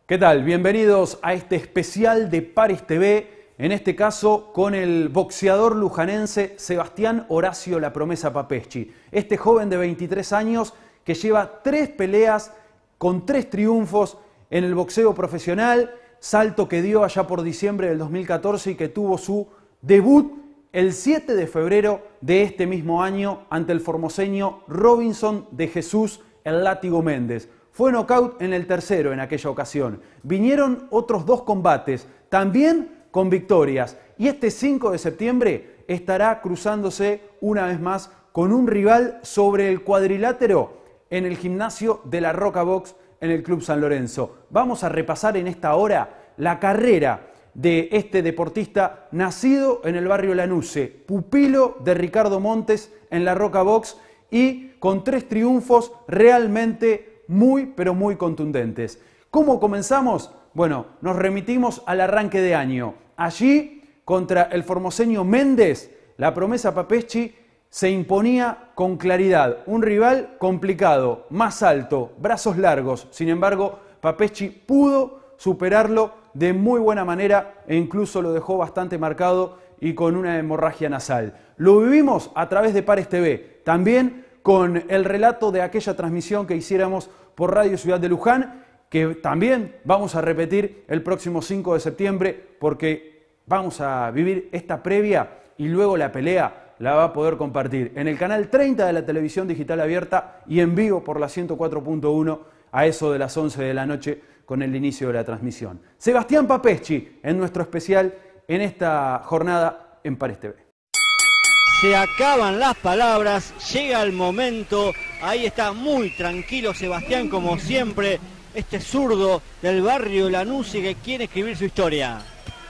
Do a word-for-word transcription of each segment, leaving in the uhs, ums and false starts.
¿Qué tal? Bienvenidos a este especial de Pares T V, en este caso con el boxeador lujanense Sebastián Horacio La Promesa Papeschi. Este joven de veintitrés años que lleva tres peleas con tres triunfos en el boxeo profesional, salto que dio allá por diciembre del dos mil catorce y que tuvo su debut el siete de febrero de este mismo año ante el formoseño Robinson de Jesús El Látigo Méndez. Fue nocaut en el tercero en aquella ocasión. Vinieron otros dos combates, también con victorias. Y este cinco de septiembre estará cruzándose una vez más con un rival sobre el cuadrilátero en el gimnasio de la Roca Box en el Club San Lorenzo. Vamos a repasar en esta hora la carrera de este deportista nacido en el barrio Lanuse, pupilo de Ricardo Montes en la Roca Box y con tres triunfos realmente muy, pero muy contundentes. ¿Cómo comenzamos? Bueno, nos remitimos al arranque de año. Allí, contra el formoseño Méndez, La Promesa Papeschi se imponía con claridad. Un rival complicado, más alto, brazos largos. Sin embargo, Papeschi pudo superarlo de muy buena manera e incluso lo dejó bastante marcado y con una hemorragia nasal. Lo vivimos a través de Pares T V. También con el relato de aquella transmisión que hiciéramos por Radio Ciudad de Luján, que también vamos a repetir el próximo cinco de septiembre, porque vamos a vivir esta previa y luego la pelea la va a poder compartir en el canal treinta de la televisión digital abierta y en vivo por la ciento cuatro punto uno a eso de las once de la noche con el inicio de la transmisión. Sebastián Papeschi en nuestro especial en esta jornada en Pares T V. Se acaban las palabras, llega el momento, ahí está muy tranquilo Sebastián como siempre, este zurdo del barrio Lanuse que quiere escribir su historia.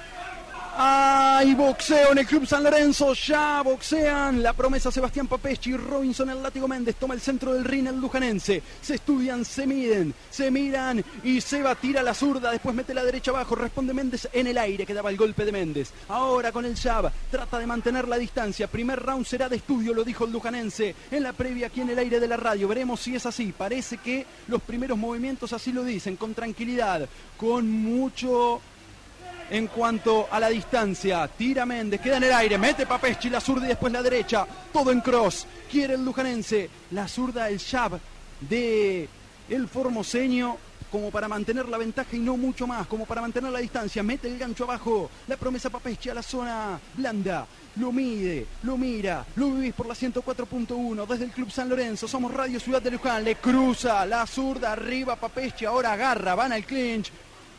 ¡Ay, boxeo en el Club San Lorenzo! Ya boxean La Promesa Sebastián Papeschi y Robinson El Látigo Méndez. Toma el centro del ring el lujanense. Se estudian, se miden, se miran y Seba tira la zurda. Después mete la derecha abajo. Responde Méndez en el aire. Quedaba el golpe de Méndez. Ahora con el jab. Trata de mantener la distancia. Primer round será de estudio, lo dijo el lujanense en la previa aquí en el aire de la radio. Veremos si es así. Parece que los primeros movimientos así lo dicen. Con tranquilidad, con mucho... En cuanto a la distancia, tira Méndez, queda en el aire, mete Papeschi, la zurda y después la derecha, todo en cross, quiere el lujanense, la zurda, el jab de el formoseño, como para mantener la ventaja y no mucho más, como para mantener la distancia, mete el gancho abajo, La Promesa Papeschi a la zona blanda, lo mide, lo mira, lo vivís por la ciento cuatro punto uno desde el Club San Lorenzo, somos Radio Ciudad de Luján, le cruza la zurda arriba Papeschi, ahora agarra, van al clinch.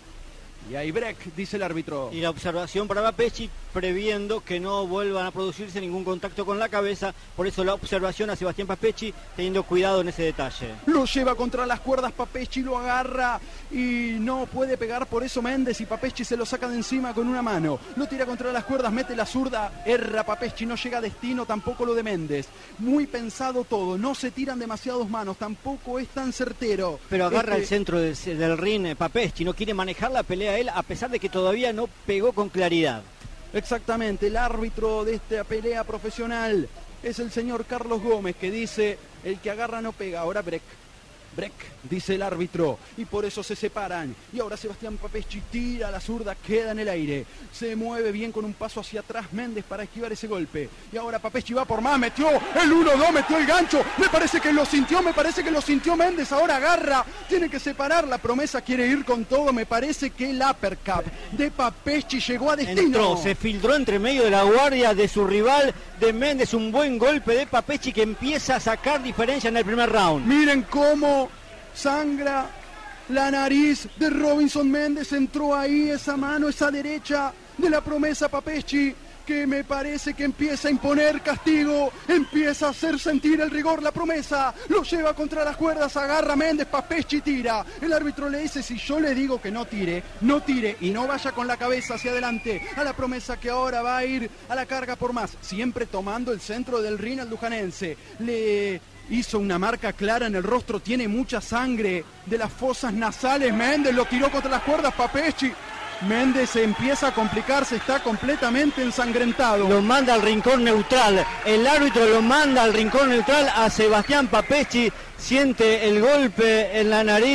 Y hay break, dice el árbitro. Y la observación para Papeschi, previendo que no vuelvan a producirse ningún contacto con la cabeza. Por eso la observación a Sebastián Papeschi, teniendo cuidado en ese detalle. Lo lleva contra las cuerdas Papeschi, lo agarra y no puede pegar, por eso Méndez, y Papeschi se lo saca de encima con una mano. Lo tira contra las cuerdas, mete la zurda, erra Papeschi, no llega a destino, tampoco lo de Méndez. Muy pensado todo, no se tiran demasiados manos, tampoco es tan certero. Pero agarra este... el centro del, del ring Papeschi, no quiere manejar la pelea él, a pesar de que todavía no pegó con claridad. Exactamente, el árbitro de esta pelea profesional es el señor Carlos Gómez, que dice, el que agarra no pega. Ahora break, break, dice el árbitro, y por eso se separan. Y ahora Sebastián Papeschi tira la zurda, queda en el aire, se mueve bien con un paso hacia atrás Méndez para esquivar ese golpe. Y ahora Papeschi va por más, metió el uno dos, metió el gancho, me parece que lo sintió, me parece que lo sintió Méndez, ahora agarra, tiene que separar, La Promesa quiere ir con todo, me parece que el uppercut de Papeschi llegó a destino. Entró, se filtró entre medio de la guardia de su rival, de Méndez, un buen golpe de Papeschi que empieza a sacar diferencia en el primer round. Miren cómo sangra la nariz de Robinson Méndez, entró ahí esa mano, esa derecha de La Promesa Papeschi, que me parece que empieza a imponer castigo, empieza a hacer sentir el rigor. La Promesa lo lleva contra las cuerdas, agarra Méndez, Papeschi tira. El árbitro le dice, si yo le digo que no tire, no tire y no vaya con la cabeza hacia adelante. A La Promesa, que ahora va a ir a la carga por más, siempre tomando el centro del ring al lujanense. Le hizo una marca clara en el rostro, tiene mucha sangre de las fosas nasales. Méndez lo tiró contra las cuerdas, Papeschi. Méndez empieza a complicarse, está completamente ensangrentado. Lo manda al rincón neutral, el árbitro lo manda al rincón neutral a Sebastián Papeschi, siente el golpe en la nariz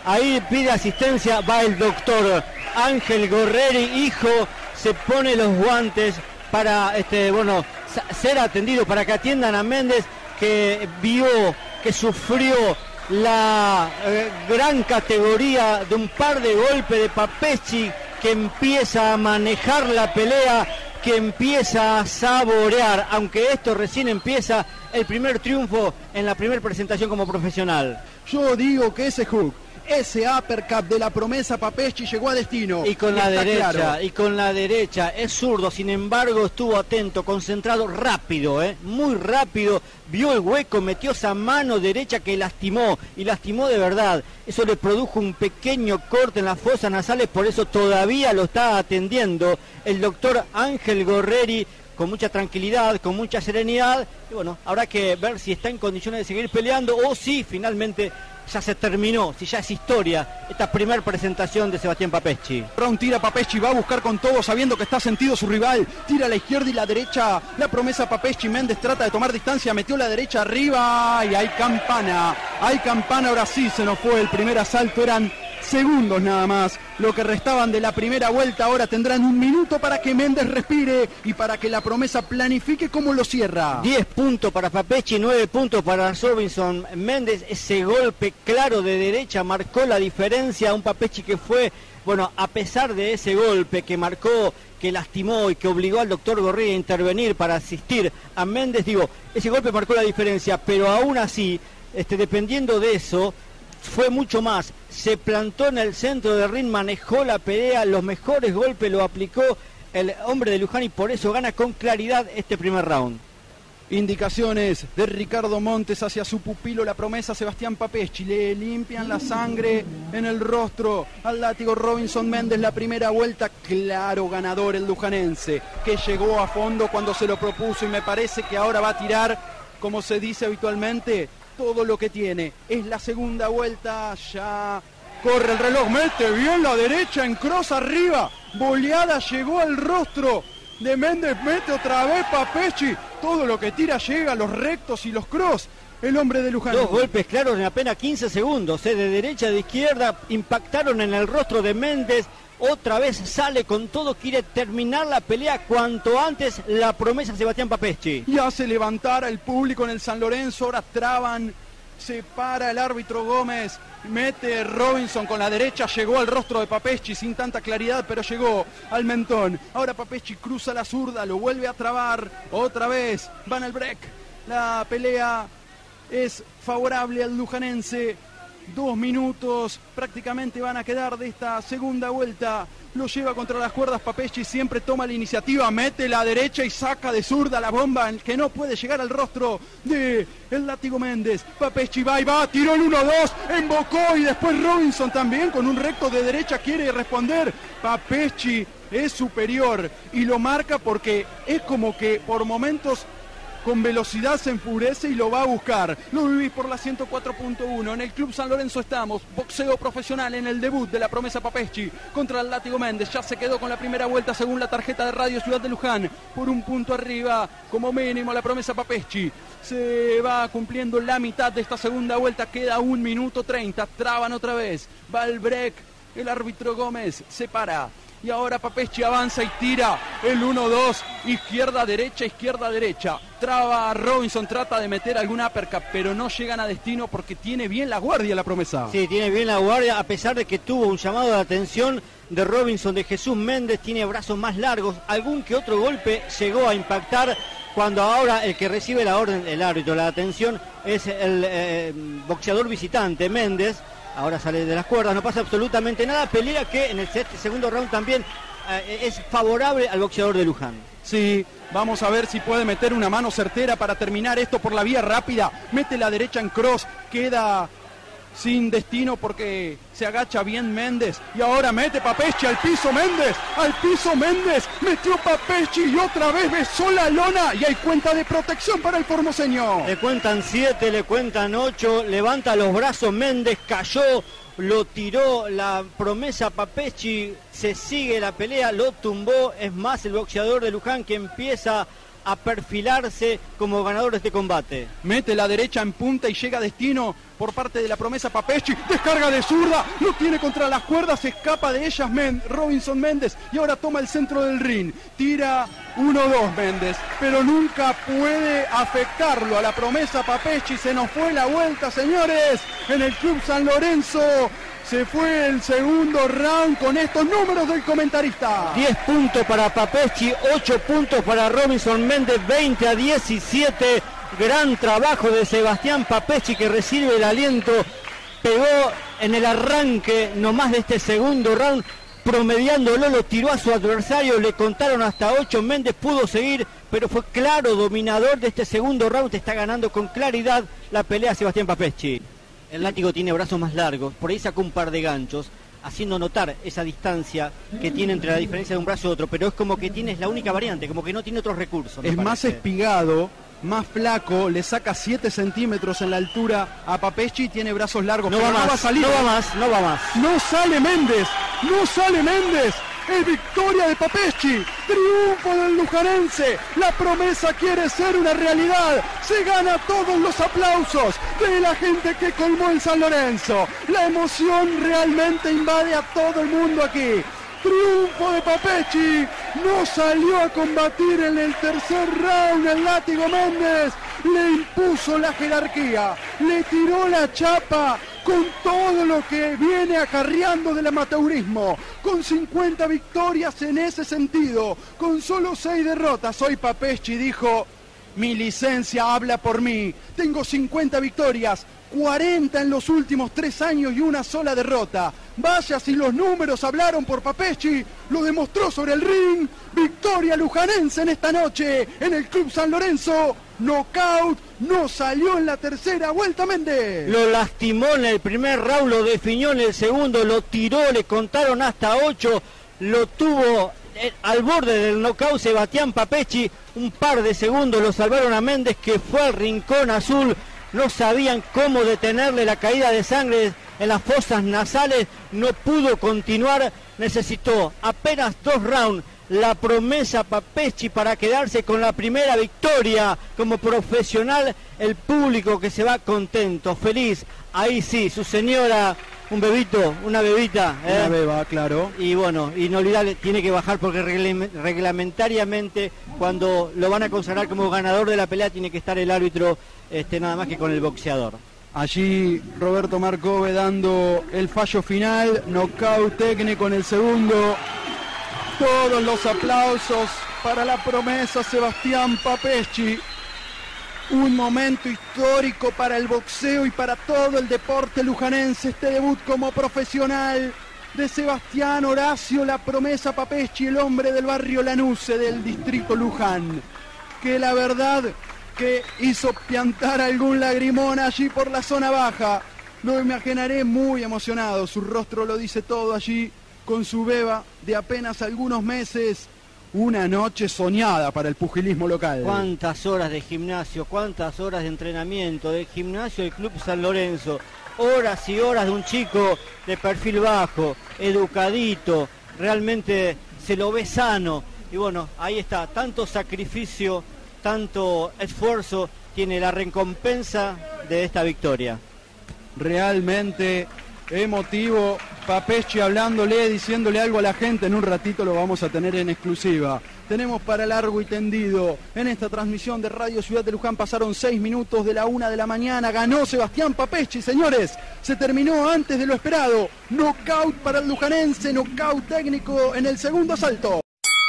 ahí pide asistencia, va el doctor Ángel Gorreri, hijo, se pone los guantes para este, bueno, ser atendido, para que atiendan a Méndez, que vio, que sufrió la eh, gran categoría de un par de golpes de Papeschi, que empieza a manejar la pelea, que empieza a saborear, aunque esto recién empieza, el primer triunfo en la primera presentación como profesional. Yo digo que ese hook, ese uppercut de la promesa Papeschi llegó a destino. Y con la derecha, claro. y con la derecha, es zurdo, sin embargo estuvo atento, concentrado, rápido, ¿eh? muy rápido, vio el hueco, metió esa mano derecha que lastimó, y lastimó de verdad. Eso le produjo un pequeño corte en las fosas nasales, por eso todavía lo está atendiendo el doctor Ángel Gorreri, con mucha tranquilidad, con mucha serenidad, y bueno, habrá que ver si está en condiciones de seguir peleando, o si finalmente ya se terminó, si ya es historia esta primera presentación de Sebastián Papeschi. Round tira Papeschi, va a buscar con todo, sabiendo que está sentido su rival, tira a la izquierda y la derecha, la promesa Papeschi, Méndez trata de tomar distancia, metió la derecha arriba y hay campana, hay campana, ahora sí se nos fue el primer asalto, eran segundos nada más, lo que restaban de la primera vuelta. Ahora tendrán un minuto para que Méndez respire y para que la promesa planifique cómo lo cierra. diez puntos para Papeschi, nueve puntos para Robinson Méndez. Ese golpe claro de derecha marcó la diferencia, un Papeschi que fue, bueno, a pesar de ese golpe que marcó, que lastimó y que obligó al doctor Gorreri a intervenir para asistir a Méndez, digo, ese golpe marcó la diferencia, pero aún así, este, dependiendo de eso, fue mucho más, se plantó en el centro del ring, manejó la pelea, los mejores golpes lo aplicó el hombre de Luján y por eso gana con claridad este primer round. Indicaciones de Ricardo Montes hacia su pupilo, la promesa Sebastián Papeschi, le limpian la sangre en el rostro al látigo Robinson Méndez, la primera vuelta, claro ganador el lujanense, que llegó a fondo cuando se lo propuso y me parece que ahora va a tirar, como se dice habitualmente, todo lo que tiene. Es la segunda vuelta, ya corre el reloj, mete bien la derecha en cross arriba, boleada llegó al rostro de Méndez, mete otra vez Papeschi, todo lo que tira llega a los rectos y los cross, el hombre de Luján. Dos golpes claros en apenas quince segundos, ¿eh? de derecha a de izquierda, impactaron en el rostro de Méndez. Otra vez sale con todo, quiere terminar la pelea cuanto antes, la promesa Sebastián Papeschi. Y hace levantar al público en el San Lorenzo, ahora traban, se para el árbitro Gómez, mete Robinson con la derecha, llegó al rostro de Papeschi sin tanta claridad, pero llegó al mentón. Ahora Papeschi cruza la zurda, lo vuelve a trabar, otra vez, van al break. La pelea es favorable al lujanense. Dos minutos prácticamente van a quedar de esta segunda vuelta. Lo lleva contra las cuerdas Papeschi, siempre toma la iniciativa, mete la derecha y saca de zurda la bomba que no puede llegar al rostro de el látigo Méndez. Papeschi va y va, tiró el uno dos, embocó y después Robinson también con un recto de derecha quiere responder. Papeschi es superior y lo marca porque es como que por momentos con velocidad se enfurece y lo va a buscar. Lo vivís por la ciento cuatro punto uno. En el Club San Lorenzo estamos. Boxeo profesional en el debut de la promesa Papeschi contra el látigo Méndez. Ya se quedó con la primera vuelta según la tarjeta de Radio Ciudad de Luján. Por un punto arriba, como mínimo, la promesa Papeschi. Se va cumpliendo la mitad de esta segunda vuelta. Queda un minuto treinta. Traban otra vez. Va el break. El árbitro Gómez se para. Y ahora Papeschi avanza y tira el uno dos, izquierda-derecha, izquierda-derecha. Traba a Robinson, trata de meter algún uppercut, pero no llegan a destino porque tiene bien la guardia la promesa. Sí, tiene bien la guardia, a pesar de que tuvo un llamado de atención de Robinson, de Jesús Méndez, tiene brazos más largos, algún que otro golpe llegó a impactar, cuando ahora el que recibe la orden, el árbitro, la atención, es el eh, boxeador visitante, Méndez. Ahora sale de las cuerdas, no pasa absolutamente nada. Pelea que en el segundo round también eh, es favorable al boxeador de Luján. Sí, vamos a ver si puede meter una mano certera para terminar esto por la vía rápida. Mete la derecha en cross, queda sin destino porque se agacha bien Méndez. Y ahora mete Papeschi al piso Méndez, al piso Méndez. Metió Papeschi y otra vez besó la lona. Y hay cuenta de protección para el formoseño. Le cuentan siete, le cuentan ocho. Levanta los brazos Méndez, cayó, lo tiró la promesa Papeschi. Se sigue la pelea, lo tumbó. Es más el boxeador de Luján que empieza a perfilarse como ganador de este combate. Mete la derecha en punta y llega a destino por parte de la promesa Papeschi. Descarga de zurda, lo tiene contra las cuerdas, escapa de ellas Men, Robinson Méndez y ahora toma el centro del ring. Tira uno dos Méndez, pero nunca puede afectarlo a la promesa Papeschi. Se nos fue la vuelta, señores, en el Club San Lorenzo. Se fue el segundo round con estos números del comentarista. diez puntos para Papeschi, ocho puntos para Robinson Méndez, veinte a diecisiete. Gran trabajo de Sebastián Papeschi, que recibe el aliento. Pegó en el arranque nomás de este segundo round, promediándolo, lo tiró a su adversario, le contaron hasta ocho. Méndez pudo seguir, pero fue claro dominador de este segundo round. Está ganando con claridad la pelea Sebastián Papeschi. El látigo tiene brazos más largos, por ahí sacó un par de ganchos, haciendo notar esa distancia que tiene entre la diferencia de un brazo y otro, pero es como que tiene, es la única variante, como que no tiene otros recursos. Es más espigado, más flaco, le saca siete centímetros en la altura a Papeschi y tiene brazos largos. No va más, no va a salir. No va más, no va más. No sale Méndez, no sale Méndez. Es victoria de Papeschi, triunfo del lujanense. La promesa quiere ser una realidad. Se gana todos los aplausos de la gente que colmó en San Lorenzo. La emoción realmente invade a todo el mundo aquí. Triunfo de Papeschi. No salió a combatir en el tercer round el látigo Méndez. Le impuso la jerarquía, le tiró la chapa con todo lo que viene acarreando del amateurismo, con cincuenta victorias en ese sentido, con solo seis derrotas. Hoy Papeschi dijo: mi licencia habla por mí, tengo cincuenta victorias, cuarenta en los últimos tres años y una sola derrota. Vaya si los números hablaron por Papeschi, lo demostró sobre el ring. Victoria lujanense en esta noche en el Club San Lorenzo. Knockout, no salió en la tercera vuelta Méndez. Lo lastimó en el primer round, lo definió en el segundo, lo tiró, le contaron hasta ocho, lo tuvo al borde del knockout Sebastián Papeschi. Un par de segundos lo salvaron a Méndez, que fue al rincón azul. No sabían cómo detenerle la caída de sangre en las fosas nasales, no pudo continuar, necesitó apenas dos rounds. La promesa Papeschi para quedarse con la primera victoria como profesional. El público que se va contento, feliz. Ahí sí, su señora, un bebito, una bebita. ¿eh? Una beba, claro. Y bueno, inolvidable, tiene que bajar porque reglamentariamente cuando lo van a consagrar como ganador de la pelea tiene que estar el árbitro este, nada más que con el boxeador. Allí Roberto Marcove dando el fallo final, knockout técnico en el segundo. Todos los aplausos para la promesa Sebastián Papeschi. Un momento histórico para el boxeo y para todo el deporte lujanense. Este debut como profesional de Sebastián Horacio La Promesa Papeschi, el hombre del barrio Lanuse del distrito Luján, que la verdad que hizo piantar algún lagrimón allí por la zona baja. Lo imaginaré muy emocionado, su rostro lo dice todo allí, con su beba de apenas algunos meses. Una noche soñada para el pugilismo local. Cuántas horas de gimnasio, cuántas horas de entrenamiento, del gimnasio del Club San Lorenzo. Horas y horas de un chico de perfil bajo, educadito, realmente se lo ve sano. Y bueno, ahí está, tanto sacrificio, tanto esfuerzo, tiene la recompensa de esta victoria. Realmente emotivo, Papeschi hablándole, diciéndole algo a la gente. En un ratito lo vamos a tener en exclusiva. Tenemos para largo y tendido en esta transmisión de Radio Ciudad de Luján. Pasaron seis minutos de la una de la mañana. Ganó Sebastián Papeschi, señores. Se terminó antes de lo esperado. Knockout para el lujanense, knockout técnico en el segundo asalto.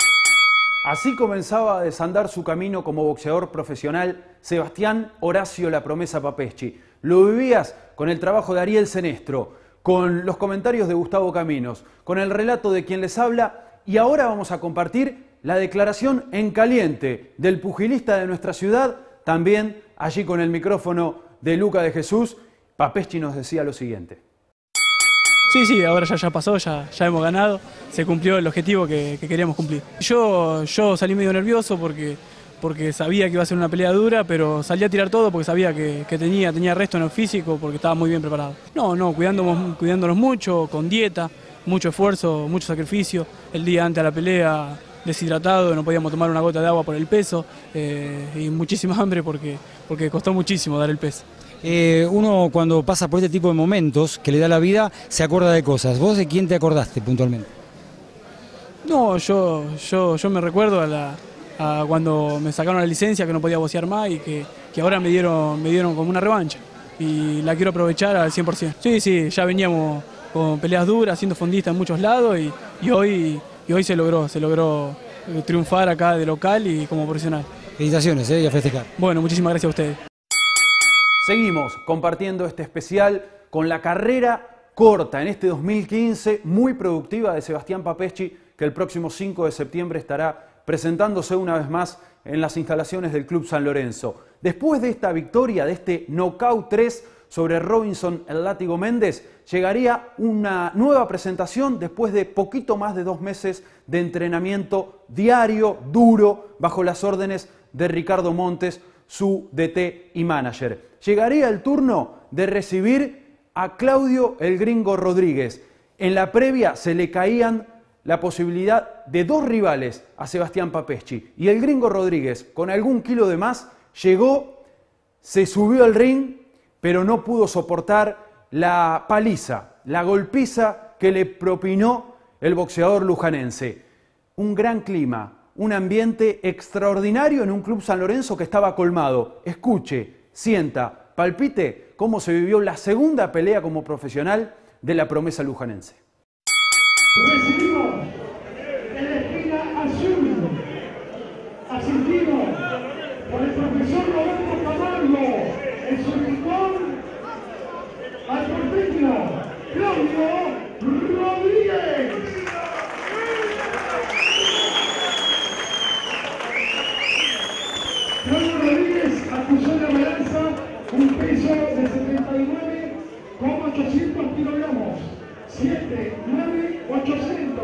Así comenzaba a desandar su camino como boxeador profesional Sebastián Horacio La Promesa Papeschi. Lo vivías con el trabajo de Ariel Senestro, con los comentarios de Gustavo Caminos, con el relato de quien les habla, y ahora vamos a compartir la declaración en caliente del pugilista de nuestra ciudad, también allí con el micrófono de Luca de Jesús. Papeschi nos decía lo siguiente. Sí, sí, ahora ya, ya pasó, ya, ya hemos ganado, se cumplió el objetivo que, que queríamos cumplir. Yo, yo salí medio nervioso porque, porque sabía que iba a ser una pelea dura, pero salí a tirar todo porque sabía que, que tenía, tenía resto en el físico, porque estaba muy bien preparado. No, no, cuidándonos, cuidándonos mucho, con dieta, mucho esfuerzo, mucho sacrificio. El día antes de la pelea deshidratado, no podíamos tomar una gota de agua por el peso eh, y muchísima hambre porque, porque costó muchísimo dar el peso. Eh, uno cuando pasa por este tipo de momentos que le da la vida se acuerda de cosas. ¿Vos de quién te acordaste puntualmente? No, yo, yo, yo me recuerdo a, la, a cuando me sacaron la licencia, que no podía boxear más y que, que ahora me dieron, me dieron como una revancha y la quiero aprovechar al cien por ciento. Sí, sí, ya veníamos con peleas duras, siendo fondista en muchos lados y, y, hoy, y hoy se logró, se logró triunfar acá de local y como profesional. Felicitaciones, eh, y a festejar. Bueno, muchísimas gracias a ustedes. Seguimos compartiendo este especial con la carrera corta en este dos mil quince, muy productiva de Sebastián Papeschi, que el próximo cinco de septiembre estará presentándose una vez más en las instalaciones del Club San Lorenzo. Después de esta victoria, de este knockout tres sobre Robinson el Látigo Méndez, llegaría una nueva presentación después de poquito más de dos meses de entrenamiento diario, duro, bajo las órdenes de Ricardo Montes, su D T y manager. Llegaría el turno de recibir a Claudio el Gringo Rodríguez. En la previa se le caían la posibilidad de dos rivales a Sebastián Papeschi. Y el Gringo Rodríguez, con algún kilo de más, llegó, se subió al ring, pero no pudo soportar la paliza, la golpiza que le propinó el boxeador lujanense. Un gran clima, un ambiente extraordinario en un Club San Lorenzo que estaba colmado. Escuche, sienta, palpite cómo se vivió la segunda pelea como profesional de la promesa lujanense. Recibimos en la esquina azul, asistido por el profesor Roberto Camargo, en su rincón, al porteño Claudio Rodríguez. Claudio Rodríguez acusó en la balanza un peso de setenta y nueve coma ochocientos kilogramos. siete, nueve, ochocientos.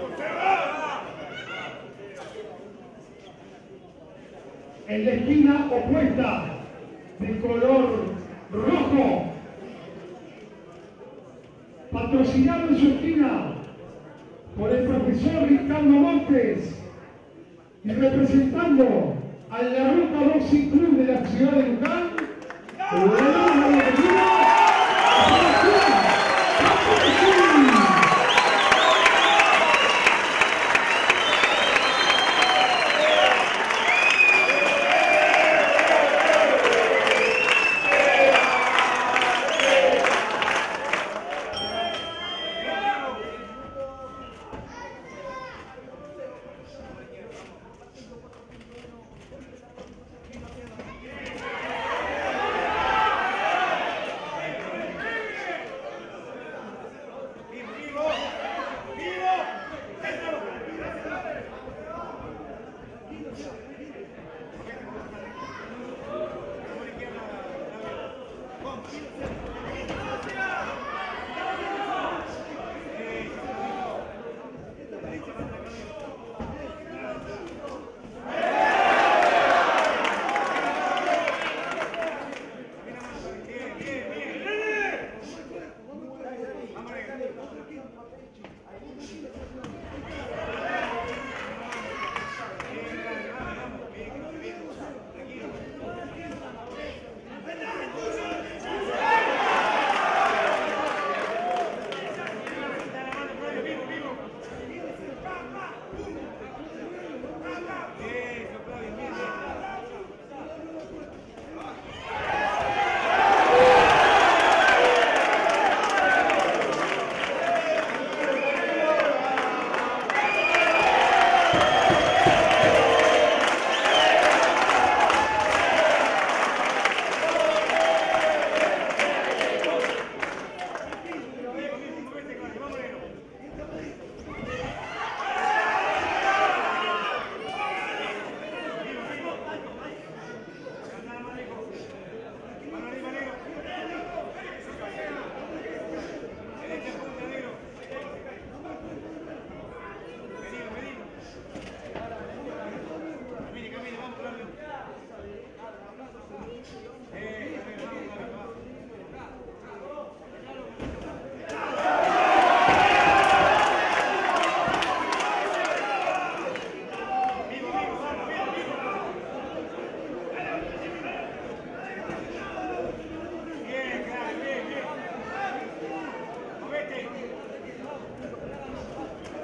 En la esquina opuesta, de color rojo, patrocinado en su esquina por el profesor Ricardo Montes y representando al La Roca Boxing Club de la ciudad de Luján, le damos la bienvenida a Sebastián Papeschi.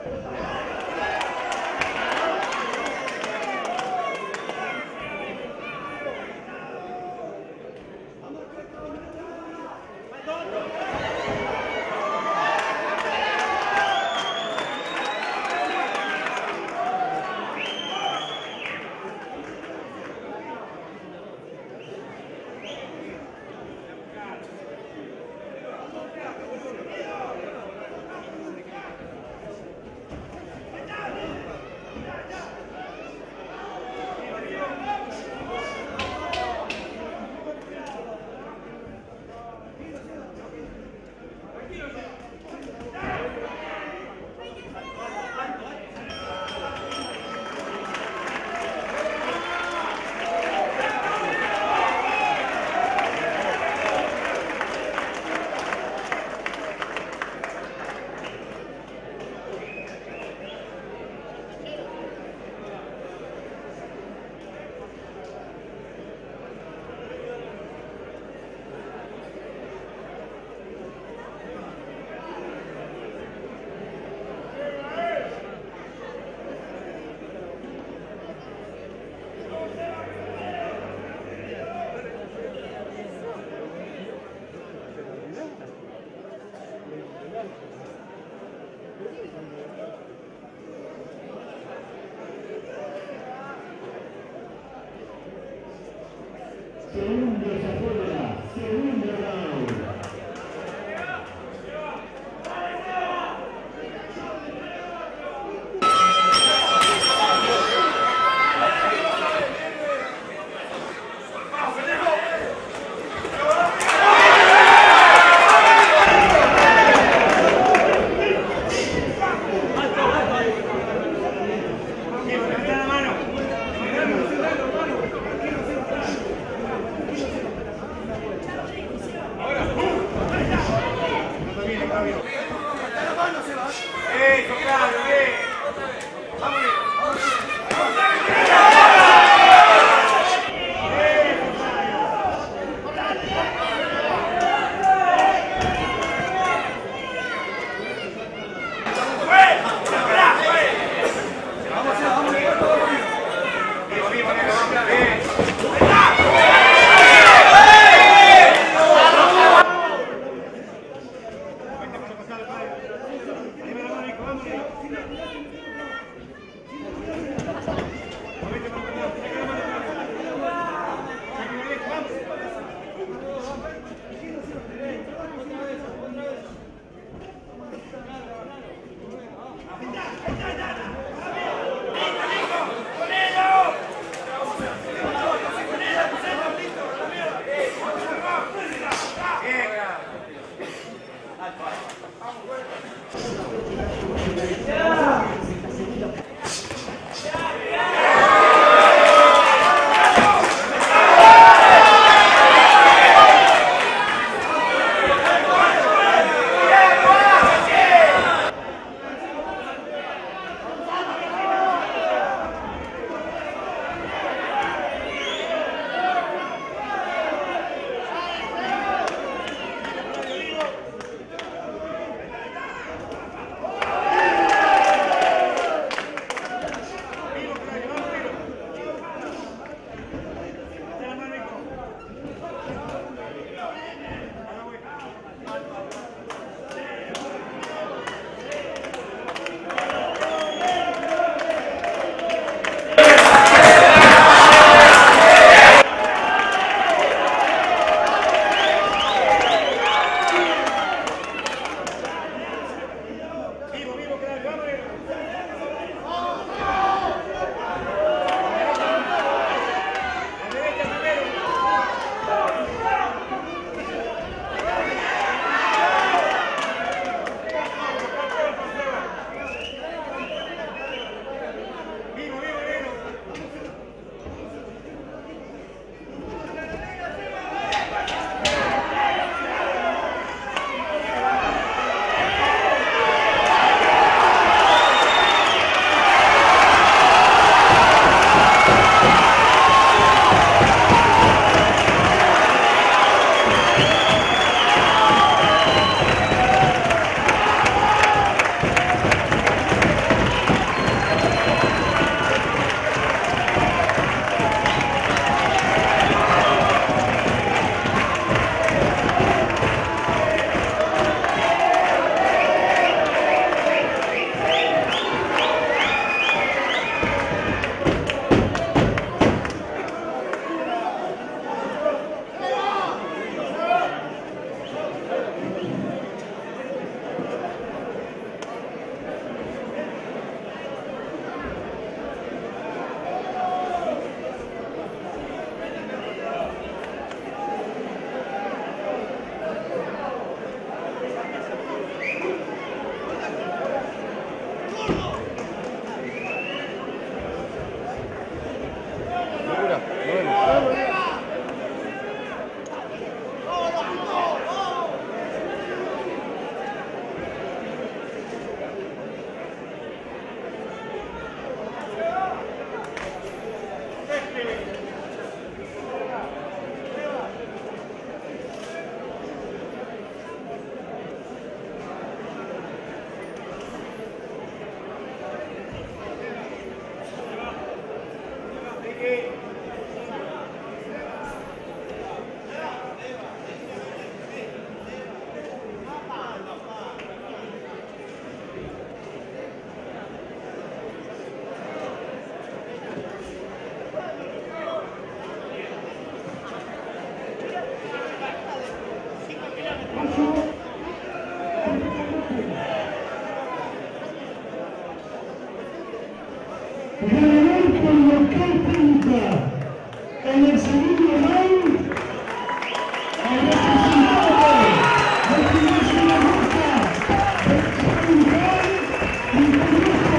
Segundos afuera, segundo round. Ganador por nocaut técnica en el segundo round, el representante de Gimnasia La Roca, Boxeo Lujan, Nicolás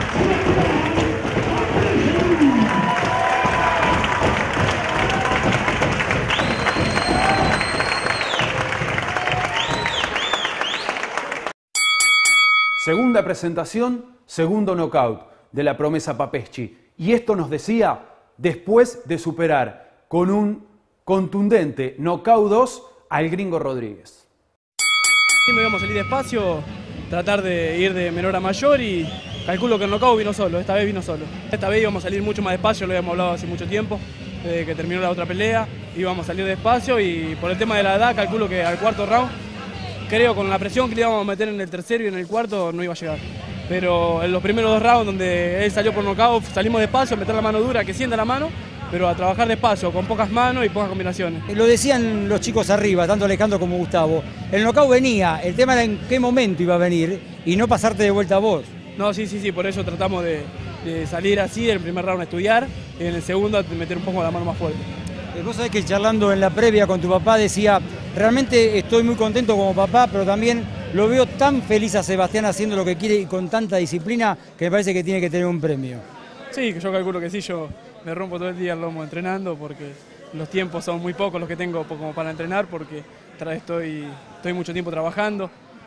Segunda presentación, segundo knockout de la promesa Papeschi. Y esto nos decía después de superar con un contundente knockout dos al Gringo Rodríguez. Siempre íbamos a salir despacio, tratar de ir de menor a mayor y calculo que el knockout vino solo, esta vez vino solo. Esta vez íbamos a salir mucho más despacio, lo habíamos hablado hace mucho tiempo, desde que terminó la otra pelea, íbamos a salir despacio y por el tema de la edad calculo que al cuarto round, creo con la presión que le íbamos a meter en el tercero y en el cuarto no iba a llegar. Pero en los primeros dos rounds donde él salió por knockout, salimos despacio, a meter la mano dura, que sienta la mano, pero a trabajar despacio, con pocas manos y pocas combinaciones. Lo decían los chicos arriba, tanto Alejandro como Gustavo. El knockout venía, el tema era en qué momento iba a venir y no pasarte de vuelta a vos. No, sí, sí, sí, por eso tratamos de, de salir así, en el primer round a estudiar y en el segundo a meter un poco la mano más fuerte. Vos sabés que charlando en la previa con tu papá decía, realmente estoy muy contento como papá, pero también lo veo tan feliz a Sebastián haciendo lo que quiere y con tanta disciplina que me parece que tiene que tener un premio. Sí, que yo calculo que sí, yo me rompo todo el día el lomo entrenando porque los tiempos son muy pocos los que tengo como para entrenar porque estoy, estoy mucho tiempo trabajando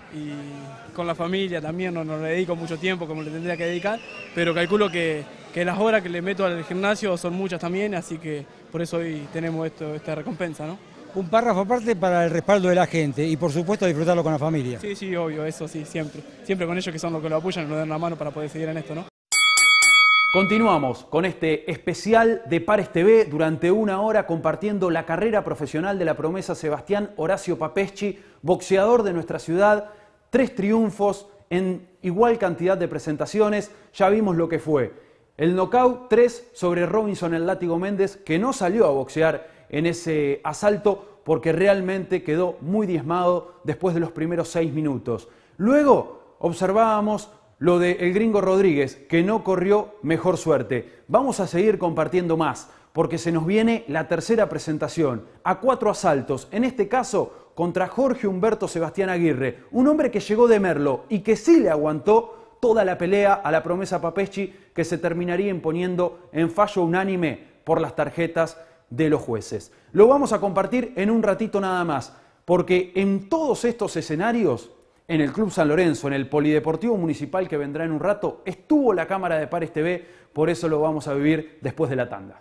y con la familia también no, no le dedico mucho tiempo como le tendría que dedicar, pero calculo que, que las horas que le meto al gimnasio son muchas también, así que por eso hoy tenemos esto, esta recompensa, ¿no? Un párrafo aparte para el respaldo de la gente y por supuesto disfrutarlo con la familia. Sí, sí, obvio, eso sí, siempre. Siempre con ellos que son los que lo apoyan y nos dan la mano para poder seguir en esto, ¿no? Continuamos con este especial de Pares T V durante una hora compartiendo la carrera profesional de la promesa Sebastián Horacio Papeschi, boxeador de nuestra ciudad, tres triunfos en igual cantidad de presentaciones, ya vimos lo que fue. El knockout tres sobre Robinson el Látigo Méndez, que no salió a boxear en ese asalto porque realmente quedó muy diezmado después de los primeros seis minutos. Luego observábamos lo de el Gringo Rodríguez, que no corrió mejor suerte. Vamos a seguir compartiendo más, porque se nos viene la tercera presentación, a cuatro asaltos, en este caso contra Jorge Humberto Sebastián Aguirre, un hombre que llegó de Merlo y que sí le aguantó toda la pelea a la promesa Papeschi, que se terminaría imponiendo en fallo unánime por las tarjetas de los jueces. Lo vamos a compartir en un ratito nada más, porque en todos estos escenarios, en el Club San Lorenzo, en el Polideportivo Municipal que vendrá en un rato, estuvo la cámara de Pares T V, por eso lo vamos a vivir después de la tanda.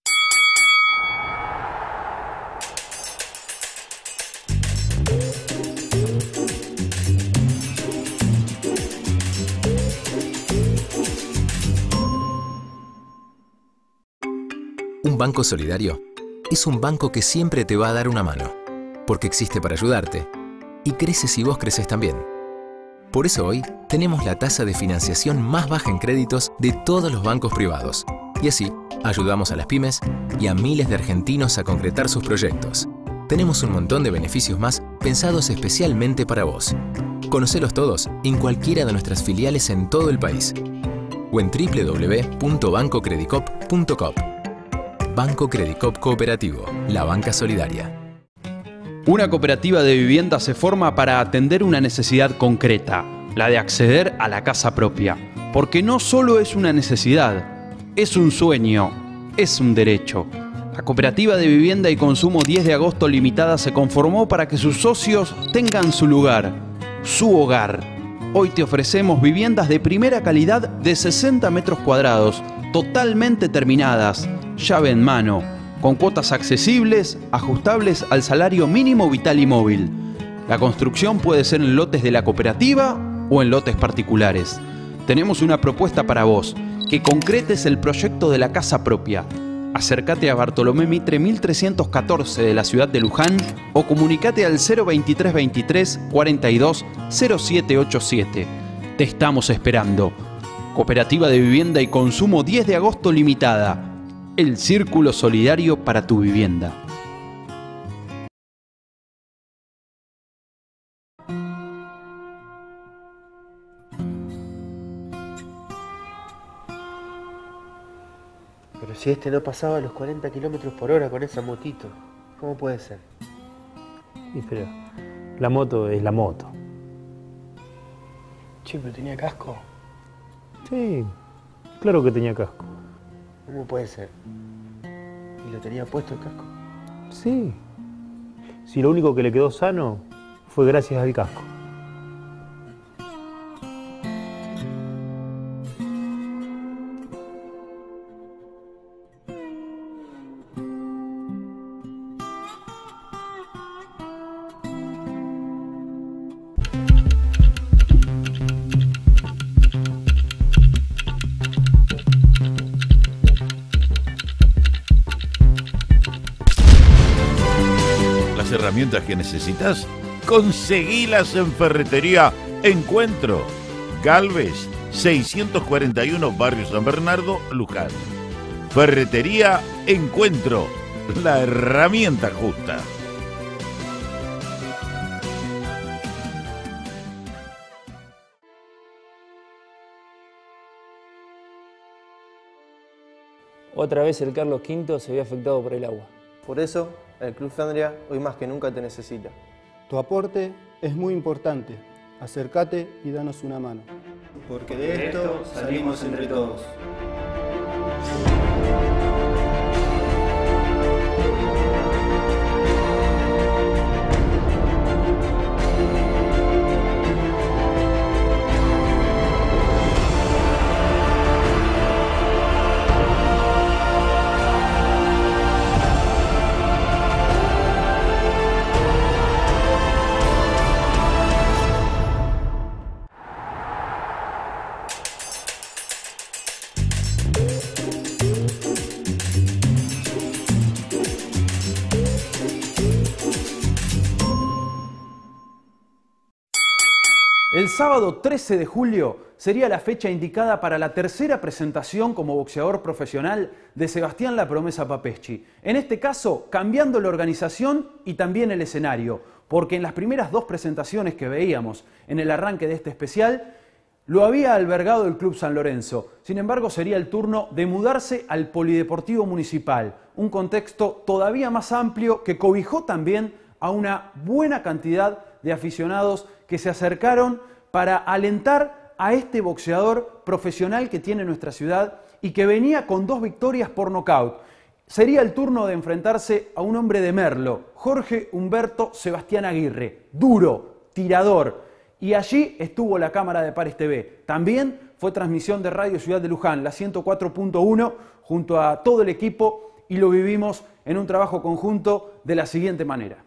Un banco solidario es un banco que siempre te va a dar una mano, porque existe para ayudarte y crece si vos creces también. Por eso hoy tenemos la tasa de financiación más baja en créditos de todos los bancos privados y así ayudamos a las pymes y a miles de argentinos a concretar sus proyectos. Tenemos un montón de beneficios más pensados especialmente para vos. Conocelos todos en cualquiera de nuestras filiales en todo el país o en doble u doble u doble u punto banco credicop punto com. Banco Credicop Cooperativo, la banca solidaria. Una cooperativa de vivienda se forma para atender una necesidad concreta, la de acceder a la casa propia. Porque no solo es una necesidad, es un sueño, es un derecho. La Cooperativa de Vivienda y Consumo diez de agosto Limitada se conformó para que sus socios tengan su lugar, su hogar. Hoy te ofrecemos viviendas de primera calidad de sesenta metros cuadrados, totalmente terminadas, llave en mano, con cuotas accesibles, ajustables al salario mínimo vital y móvil. La construcción puede ser en lotes de la cooperativa o en lotes particulares. Tenemos una propuesta para vos, que concretes el proyecto de la casa propia. Acércate a Bartolomé Mitre mil trescientos catorce de la ciudad de Luján o comunicate al cero veintitrés veintitrés cuarenta y dos cero siete ochenta y siete. Te estamos esperando. Cooperativa de Vivienda y Consumo diez de agosto Limitada. El círculo solidario para tu vivienda. Pero si este no pasaba los cuarenta kilómetros por hora con esa motito, ¿cómo puede ser? Y pero la moto es la moto. Che, pero tenía casco. Sí, claro que tenía casco. ¿Cómo puede ser? ¿Y lo tenía puesto el casco? Sí. Si lo único que le quedó sano fue gracias al casco. Herramientas que necesitas, conseguilas en Ferretería Encuentro, Galvez seiscientos cuarenta y uno, Barrio San Bernardo, Luján. Ferretería Encuentro, la herramienta justa. Otra vez el Carlos quinto se ve afectado por el agua. Por eso, el Club Flandria hoy más que nunca te necesita. Tu aporte es muy importante. Acércate y danos una mano. Porque de esto salimos entre todos. El sábado trece de julio sería la fecha indicada para la tercera presentación como boxeador profesional de Sebastián La Promesa Papeschi. En este caso, cambiando la organización y también el escenario, porque en las primeras dos presentaciones que veíamos en el arranque de este especial, lo había albergado el Club San Lorenzo. Sin embargo, sería el turno de mudarse al Polideportivo Municipal, un contexto todavía más amplio que cobijó también a una buena cantidad de aficionados que se acercaron para alentar a este boxeador profesional que tiene nuestra ciudad y que venía con dos victorias por nocaut. Sería el turno de enfrentarse a un hombre de Merlo, Jorge Humberto Sebastián Aguirre, duro, tirador. Y allí estuvo la cámara de Pares T V. También fue transmisión de Radio Ciudad de Luján, la ciento cuatro punto uno, junto a todo el equipo, y lo vivimos en un trabajo conjunto de la siguiente manera.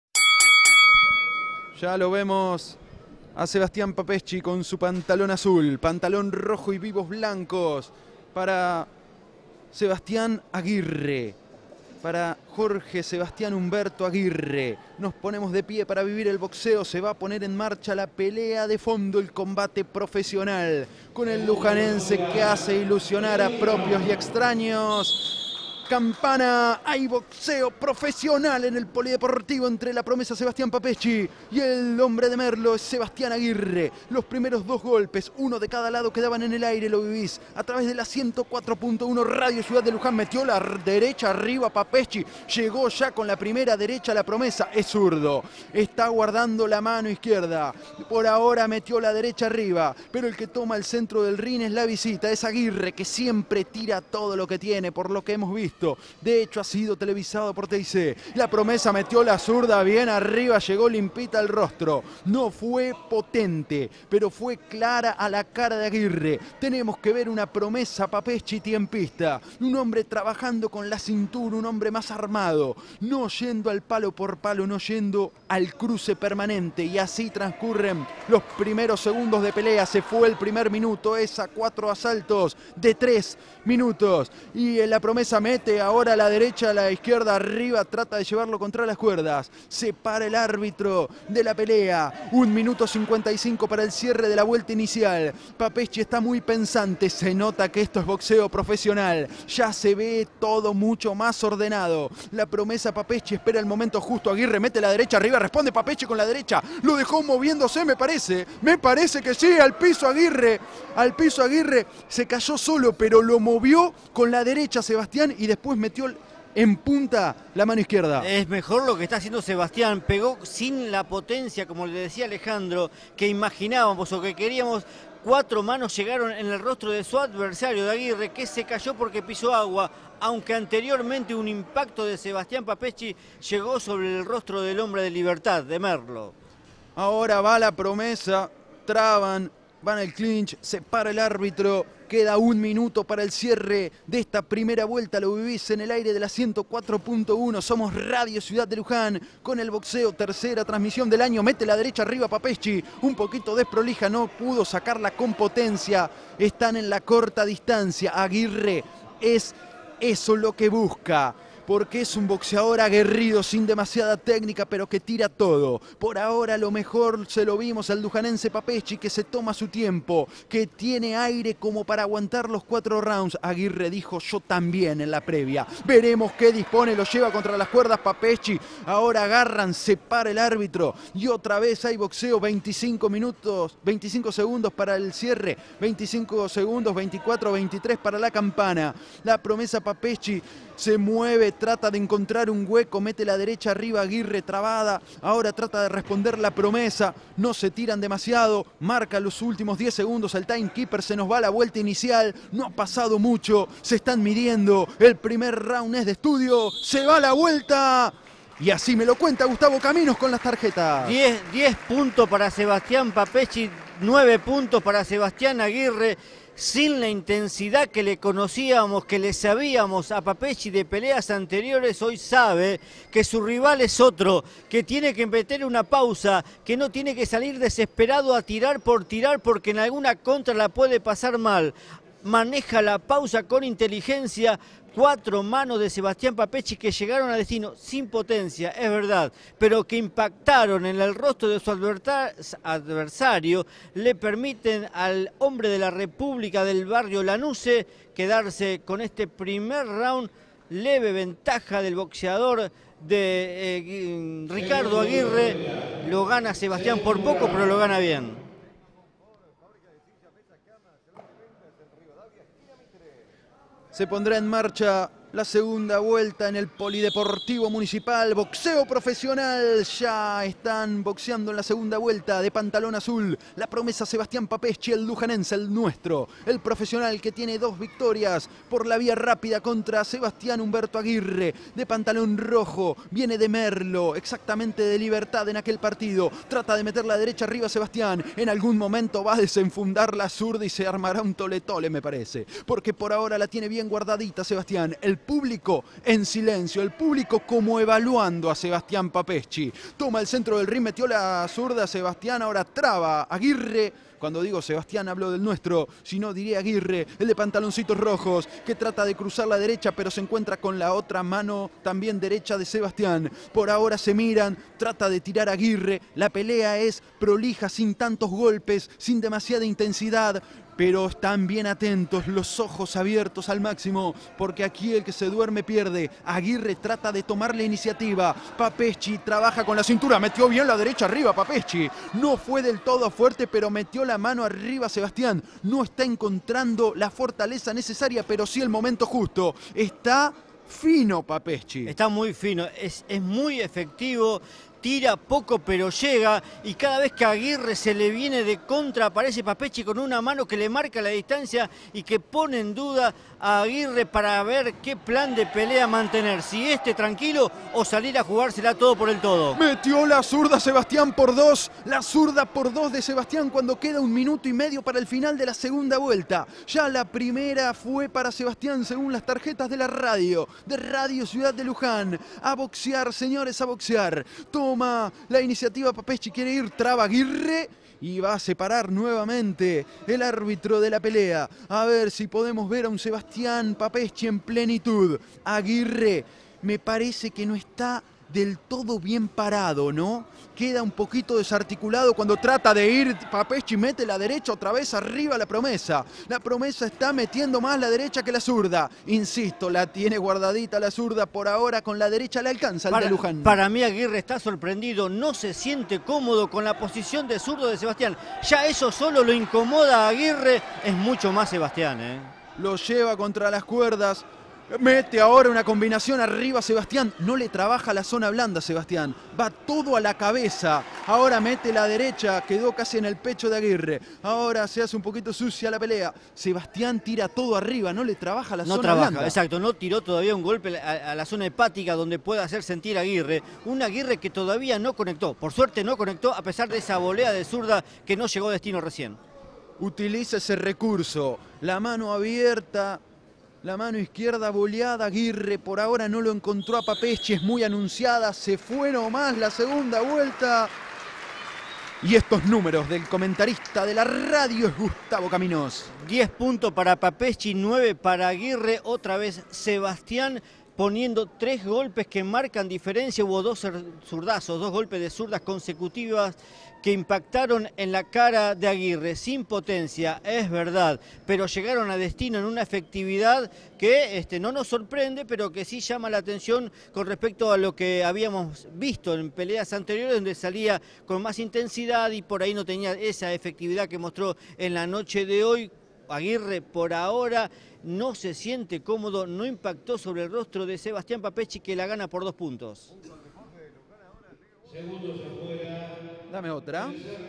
Ya lo vemos a Sebastián Papeschi con su pantalón azul, pantalón rojo y vivos blancos para Sebastián Aguirre, para Jorge Sebastián Humberto Aguirre. Nos ponemos de pie para vivir el boxeo. Se va a poner en marcha la pelea de fondo, el combate profesional con el lujanense que hace ilusionar a propios y extraños. Campana, hay boxeo profesional en el Polideportivo entre La Promesa Sebastián Papeschi y el hombre de Merlo, Sebastián Aguirre. Los primeros dos golpes, uno de cada lado, quedaban en el aire, lo vivís a través de la ciento cuatro punto uno Radio Ciudad de Luján. Metió la derecha arriba Papeschi, llegó ya con la primera derecha La Promesa, es zurdo, está guardando la mano izquierda, por ahora metió la derecha arriba, pero el que toma el centro del ring es la visita, es Aguirre, que siempre tira todo lo que tiene, por lo que hemos visto. De hecho, ha sido televisado por T I C. La Promesa metió la zurda bien arriba, llegó limpita al rostro. No fue potente, pero fue clara a la cara de Aguirre. Tenemos que ver una Promesa Papeschi tiempista. Un hombre trabajando con la cintura, un hombre más armado. No yendo al palo por palo, no yendo al cruce permanente. Y así transcurren los primeros segundos de pelea. Se fue el primer minuto, es a cuatro asaltos de tres minutos. Y La Promesa mete mete ahora a la derecha, a la izquierda, arriba, trata de llevarlo contra las cuerdas. Se para el árbitro de la pelea. Un minuto cincuenta y cinco para el cierre de la vuelta inicial. Papeschi está muy pensante, se nota que esto es boxeo profesional. Ya se ve todo mucho más ordenado. La promesa Papeschi espera el momento justo. Aguirre mete la derecha arriba, responde Papeschi con la derecha. Lo dejó moviéndose, me parece. Me parece que sí, al piso Aguirre. Al piso Aguirre se cayó solo, pero lo movió con la derecha Sebastián y después metió en punta la mano izquierda. Es mejor lo que está haciendo Sebastián. Pegó sin la potencia, como le decía Alejandro, que imaginábamos o que queríamos. Cuatro manos llegaron en el rostro de su adversario, de Aguirre, que se cayó porque pisó agua, aunque anteriormente un impacto de Sebastián Papeschi llegó sobre el rostro del hombre de Libertad, de Merlo. Ahora va la promesa, traban, van al clinch, se para el árbitro. Queda un minuto para el cierre de esta primera vuelta. Lo vivís en el aire de la ciento cuatro punto uno. Somos Radio Ciudad de Luján con el boxeo. Tercera transmisión del año. Mete la derecha arriba Papeschi. Un poquito desprolija. No pudo sacarla con potencia. Están en la corta distancia. Aguirre es eso lo que busca. Porque es un boxeador aguerrido, sin demasiada técnica, pero que tira todo. Por ahora lo mejor se lo vimos al lujanense Papeschi, que se toma su tiempo, que tiene aire como para aguantar los cuatro rounds. Aguirre dijo yo también en la previa. Veremos qué dispone, lo lleva contra las cuerdas Papeschi. Ahora agarran, se para el árbitro y otra vez hay boxeo. veinticinco minutos, veinticinco segundos para el cierre, veinticinco segundos, veinticuatro, veintitrés para la campana. La promesa Papeschi se mueve, trata de encontrar un hueco, mete la derecha arriba, Aguirre trabada, ahora trata de responder la promesa, no se tiran demasiado, marca los últimos diez segundos, el timekeeper se nos va a la vuelta inicial, no ha pasado mucho, se están midiendo, el primer round es de estudio, se va la vuelta. Y así me lo cuenta Gustavo Caminos con las tarjetas. diez puntos para Sebastián Papeschi, nueve puntos para Sebastián Aguirre. Sin la intensidad que le conocíamos, que le sabíamos a Papeschi de peleas anteriores, hoy sabe que su rival es otro, que tiene que meter una pausa, que no tiene que salir desesperado a tirar por tirar porque en alguna contra la puede pasar mal. Maneja la pausa con inteligencia. Cuatro manos de Sebastián Papeschi que llegaron a destino sin potencia, es verdad, pero que impactaron en el rostro de su adversario, le permiten al hombre de la República del barrio Lanuse quedarse con este primer round. Leve ventaja del boxeador de eh, Ricardo Aguirre. Lo gana Sebastián por poco, pero lo gana bien. Se pondrá en marcha la segunda vuelta en el Polideportivo Municipal. Boxeo profesional. Ya están boxeando en la segunda vuelta de pantalón azul. La promesa Sebastián Papeschi, el lujanense, el nuestro. El profesional que tiene dos victorias por la vía rápida contra Sebastián Humberto Aguirre. De pantalón rojo. Viene de Merlo. Exactamente de Libertad en aquel partido. Trata de meter la derecha arriba Sebastián. En algún momento va a desenfundar la zurda y se armará un tole-tole, me parece. Porque por ahora la tiene bien guardadita Sebastián. El público en silencio, el público como evaluando a Sebastián Papeschi. Toma el centro del ring, metió la zurda Sebastián, ahora traba Aguirre. Cuando digo Sebastián hablo del nuestro, si no diré Aguirre, el de pantaloncitos rojos, que trata de cruzar la derecha pero se encuentra con la otra mano también derecha de Sebastián. Por ahora se miran, trata de tirar a Aguirre, la pelea es prolija, sin tantos golpes, sin demasiada intensidad. Pero están bien atentos, los ojos abiertos al máximo, porque aquí el que se duerme pierde. Aguirre trata de tomar la iniciativa. Papeschi trabaja con la cintura, metió bien la derecha arriba Papeschi. No fue del todo fuerte, pero metió la mano arriba Sebastián. No está encontrando la fortaleza necesaria, pero sí el momento justo. Está fino Papeschi. Está muy fino, es, es muy efectivo. Tira poco pero llega y cada vez que a Aguirre se le viene de contra aparece Papeschi con una mano que le marca la distancia y que pone en duda a Aguirre para ver qué plan de pelea mantener, si este tranquilo o salir a jugársela todo por el todo. Metió la zurda Sebastián por dos, la zurda por dos de Sebastián cuando queda un minuto y medio para el final de la segunda vuelta. Ya la primera fue para Sebastián según las tarjetas de la radio, de Radio Ciudad de Luján. A boxear, señores, a boxear. Toma la iniciativa Papeschi, quiere ir, traba Aguirre y va a separar nuevamente el árbitro de la pelea. A ver si podemos ver a un Sebastián Papeschi en plenitud. Aguirre me parece que no está del todo bien parado, ¿no? Queda un poquito desarticulado cuando trata de ir. Papeschi mete la derecha otra vez arriba la promesa. La promesa está metiendo más la derecha que la zurda. Insisto, la tiene guardadita la zurda por ahora, con la derecha le alcanza el para, de Luján. Para mí Aguirre está sorprendido, no se siente cómodo con la posición de zurdo de Sebastián. Ya eso solo lo incomoda a Aguirre, es mucho más Sebastián, ¿eh? Lo lleva contra las cuerdas. Mete ahora una combinación arriba Sebastián. No le trabaja la zona blanda Sebastián. Va todo a la cabeza. Ahora mete la derecha. Quedó casi en el pecho de Aguirre. Ahora se hace un poquito sucia la pelea. Sebastián tira todo arriba. No le trabaja la no zona trabaja, blanda. Exacto. No tiró todavía un golpe a, a la zona hepática donde pueda hacer sentir a Aguirre. Un Aguirre que todavía no conectó. Por suerte no conectó a pesar de esa volea de zurda que no llegó a destino recién. Utiliza ese recurso. La mano abierta. La mano izquierda boleada, Aguirre por ahora no lo encontró a Papeschi, es muy anunciada, se fue nomás la segunda vuelta. Y estos números del comentarista de la radio es Gustavo Caminos. diez puntos para Papeschi, nueve para Aguirre, otra vez Sebastián poniendo tres golpes que marcan diferencia. Hubo dos zurdazos, dos golpes de zurdas consecutivas que impactaron en la cara de Aguirre, sin potencia, es verdad, pero llegaron a destino en una efectividad que este, no nos sorprende, pero que sí llama la atención con respecto a lo que habíamos visto en peleas anteriores, donde salía con más intensidad y por ahí no tenía esa efectividad que mostró en la noche de hoy. Aguirre por ahora no se siente cómodo, no impactó sobre el rostro de Sebastián Papeschi, que la gana por dos puntos. Dame otra.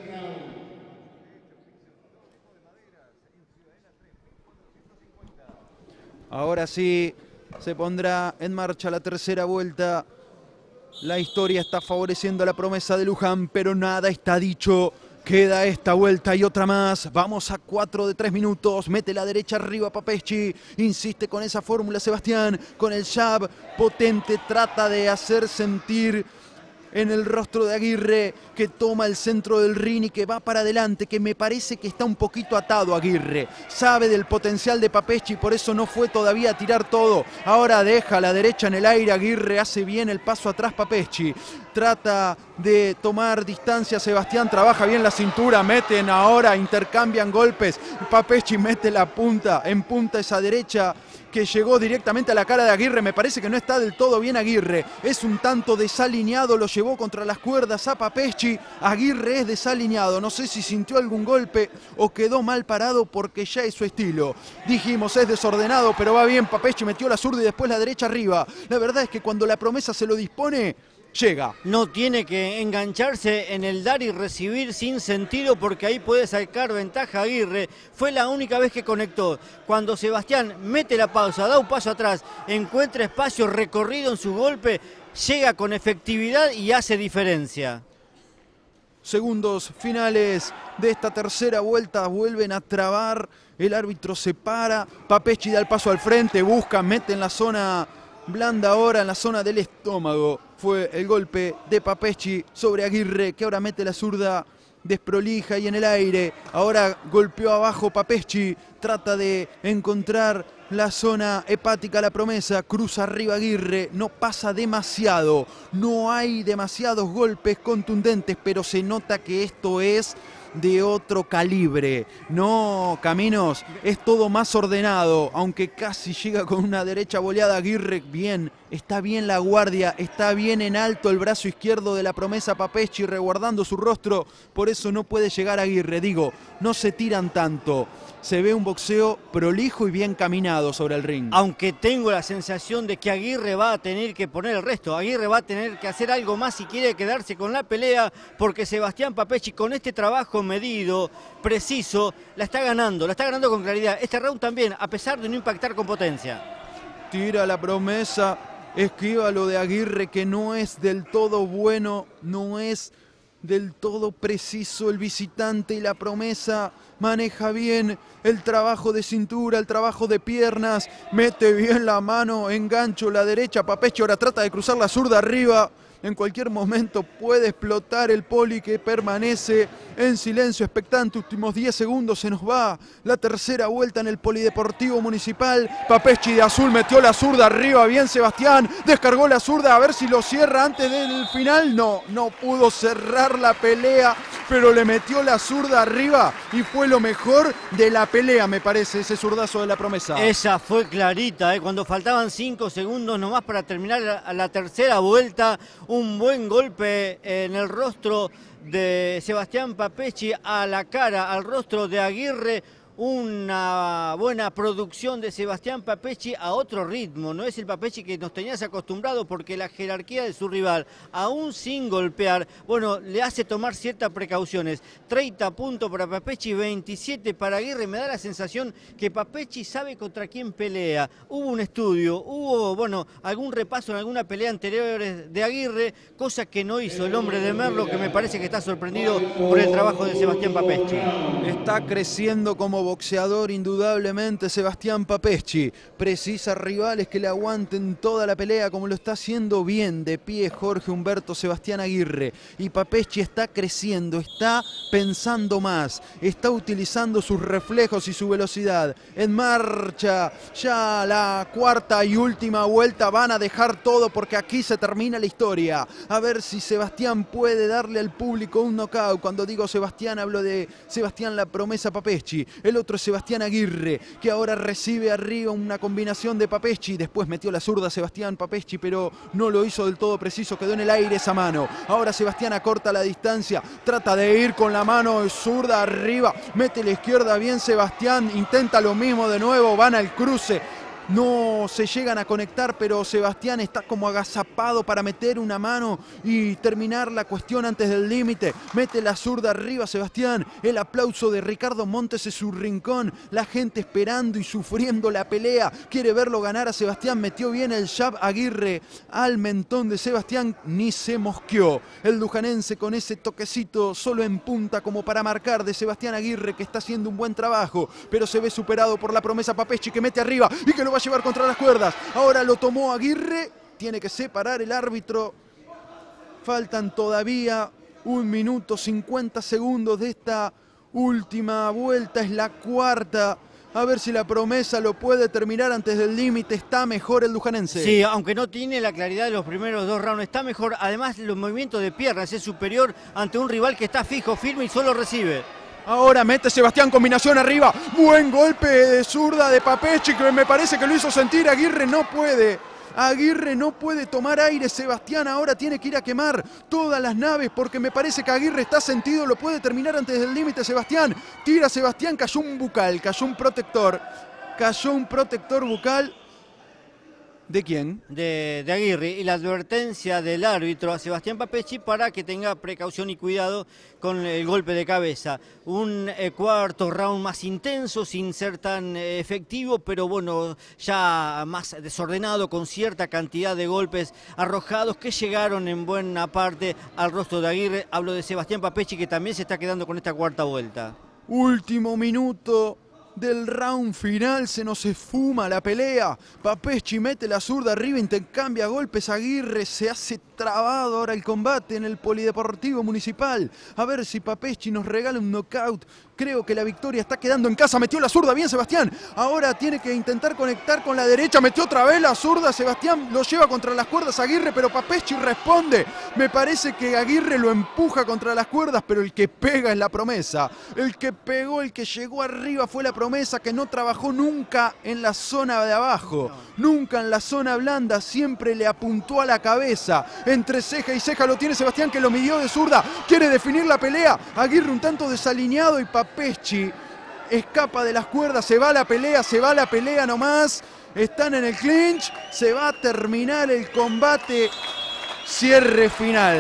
Ahora sí se pondrá en marcha la tercera vuelta. La historia está favoreciendo a la promesa de Luján, pero nada está dicho. Queda esta vuelta y otra más. Vamos a cuatro de tres minutos. Mete la derecha arriba Papeschi. Insiste con esa fórmula Sebastián. Con el jab potente trata de hacer sentir en el rostro de Aguirre, que toma el centro del ring y que va para adelante, que me parece que está un poquito atado Aguirre. Sabe del potencial de Papeschi, por eso no fue todavía a tirar todo. Ahora deja la derecha en el aire, Aguirre hace bien el paso atrás Papeschi. Trata de tomar distancia Sebastián, trabaja bien la cintura, meten ahora, intercambian golpes. Papeschi mete la punta, en punta esa derecha que llegó directamente a la cara de Aguirre. Me parece que no está del todo bien Aguirre. Es un tanto desalineado, lo llevó contra las cuerdas a Papeschi. Aguirre es desalineado. No sé si sintió algún golpe o quedó mal parado porque ya es su estilo. Dijimos, es desordenado, pero va bien. Papeschi metió la zurda y después la derecha arriba. La verdad es que cuando la promesa se lo dispone, llega. No tiene que engancharse en el dar y recibir sin sentido, porque ahí puede sacar ventaja Aguirre. Fue la única vez que conectó. Cuando Sebastián mete la pausa, da un paso atrás, encuentra espacio recorrido en su golpe, llega con efectividad y hace diferencia. Segundos finales de esta tercera vuelta, vuelven a trabar. El árbitro se para. Papeschi da el paso al frente, busca, mete en la zona blanda ahora, en la zona del estómago. Fue el golpe de Papeschi sobre Aguirre, que ahora mete la zurda desprolija y en el aire. Ahora golpeó abajo Papeschi, trata de encontrar la zona hepática, la promesa, cruza arriba Aguirre, no pasa demasiado. No hay demasiados golpes contundentes, pero se nota que esto es de otro calibre. No, Caminos, es todo más ordenado, aunque casi llega con una derecha boleada Aguirre. Bien, está bien la guardia, está bien en alto el brazo izquierdo de la promesa Papeschi, resguardando su rostro, por eso no puede llegar Aguirre. Digo, no se tiran tanto. Se ve un boxeo prolijo y bien caminado sobre el ring. Aunque tengo la sensación de que Aguirre va a tener que poner el resto. Aguirre va a tener que hacer algo más si quiere quedarse con la pelea, porque Sebastián Papeschi, con este trabajo medido, preciso, la está ganando, la está ganando con claridad. Este round también, a pesar de no impactar con potencia. Tira la promesa, esquiva lo de Aguirre, que no es del todo bueno, no es del todo preciso el visitante, y la promesa maneja bien el trabajo de cintura, el trabajo de piernas, mete bien la mano, engancho la derecha, Papeschi ahora trata de cruzar la zurda arriba, En cualquier momento puede explotar el poli que permanece en silencio expectante. Últimos diez segundos, se nos va la tercera vuelta en el Polideportivo Municipal. Papeschi de azul metió la zurda arriba, bien Sebastián, descargó la zurda a ver si lo cierra antes del final. No, no pudo cerrar la pelea, pero le metió la zurda arriba y fue lo mejor de la pelea, me parece, ese zurdazo de la promesa. Esa fue clarita, ¿eh? Cuando faltaban cinco segundos nomás para terminar la, la tercera vuelta, un buen golpe en el rostro de Sebastián Papeschi, a la cara, al rostro de Aguirre. Una buena producción de Sebastián Papeschi a otro ritmo. No es el Papeschi que nos tenías acostumbrado, porque la jerarquía de su rival, aún sin golpear, bueno, le hace tomar ciertas precauciones. treinta puntos para Papeschi, veintisiete para Aguirre. Me da la sensación que Papeschi sabe contra quién pelea. Hubo un estudio, hubo, bueno, algún repaso en alguna pelea anterior de Aguirre, cosa que no hizo el hombre de Merlo, que me parece que está sorprendido por el trabajo de Sebastián Papeschi. Está creciendo como boxeador indudablemente Sebastián Papeschi. Precisa rivales que le aguanten toda la pelea, como lo está haciendo bien de pie Jorge Humberto Sebastián Aguirre. Y Papeschi está creciendo, está pensando más, está utilizando sus reflejos y su velocidad. En marcha ya la cuarta y última vuelta, van a dejar todo porque aquí se termina la historia. A ver si Sebastián puede darle al público un knockout. Cuando digo Sebastián, hablo de Sebastián La Promesa Papeschi. El otro es Sebastián Aguirre, que ahora recibe arriba una combinación de Papeschi. Después metió la zurda Sebastián Papeschi, pero no lo hizo del todo preciso, quedó en el aire esa mano. Ahora Sebastián acorta la distancia, trata de ir con la mano zurda arriba, mete la izquierda bien Sebastián, intenta lo mismo de nuevo, van al cruce. No se llegan a conectar, pero Sebastián está como agazapado para meter una mano y terminar la cuestión antes del límite. Mete la zurda arriba Sebastián. El aplauso de Ricardo Montes en su rincón. La gente esperando y sufriendo la pelea. Quiere verlo ganar a Sebastián. Metió bien el jab Aguirre al mentón de Sebastián. Ni se mosqueó. El lujanense con ese toquecito solo en punta como para marcar de Sebastián Aguirre, que está haciendo un buen trabajo, pero se ve superado por La Promesa Papeschi, que mete arriba y que lo va a llevar contra las cuerdas. Ahora lo tomó Aguirre, tiene que separar el árbitro. Faltan todavía un minuto cincuenta segundos de esta última vuelta, es la cuarta. A ver si La Promesa lo puede terminar antes del límite. Está mejor el lujanense. Sí, aunque no tiene la claridad de los primeros dos rounds, está mejor. Además, los movimientos de piernas es superior ante un rival que está fijo, firme y solo recibe. Ahora mete Sebastián combinación arriba. Buen golpe de zurda de Papeschi, que me parece que lo hizo sentir. Aguirre no puede. Aguirre no puede tomar aire. Sebastián ahora tiene que ir a quemar todas las naves, porque me parece que Aguirre está sentido. Lo puede terminar antes del límite Sebastián. Tira Sebastián, cayó un bucal, cayó un protector. Cayó un protector bucal. ¿De quién? De, de Aguirre, y la advertencia del árbitro a Sebastián Papeschi para que tenga precaución y cuidado con el golpe de cabeza. Un eh, cuarto round más intenso, sin ser tan eh, efectivo, pero bueno, ya más desordenado, con cierta cantidad de golpes arrojados que llegaron en buena parte al rostro de Aguirre. Hablo de Sebastián Papeschi, que también se está quedando con esta cuarta vuelta. Último minuto del round final, se nos esfuma la pelea. Papeschi mete la zurda arriba, intercambia golpes. Aguirre se hace trabado ahora el combate en el Polideportivo Municipal. A ver si Papeschi nos regala un knockout. Creo que la victoria está quedando en casa. Metió la zurda bien Sebastián. Ahora tiene que intentar conectar con la derecha. Metió otra vez la zurda. Sebastián lo lleva contra las cuerdas Aguirre, pero Papeschi responde. Me parece que Aguirre lo empuja contra las cuerdas, pero el que pega es La Promesa. El que pegó, el que llegó arriba fue La Promesa, que no trabajó nunca en la zona de abajo. Nunca en la zona blanda. Siempre le apuntó a la cabeza. Entre ceja y ceja lo tiene Sebastián, que lo midió de zurda. Quiere definir la pelea. Aguirre un tanto desalineado y Papeschi escapa de las cuerdas. Se va la pelea, se va la pelea nomás. Están en el clinch. Se va a terminar el combate. Cierre final.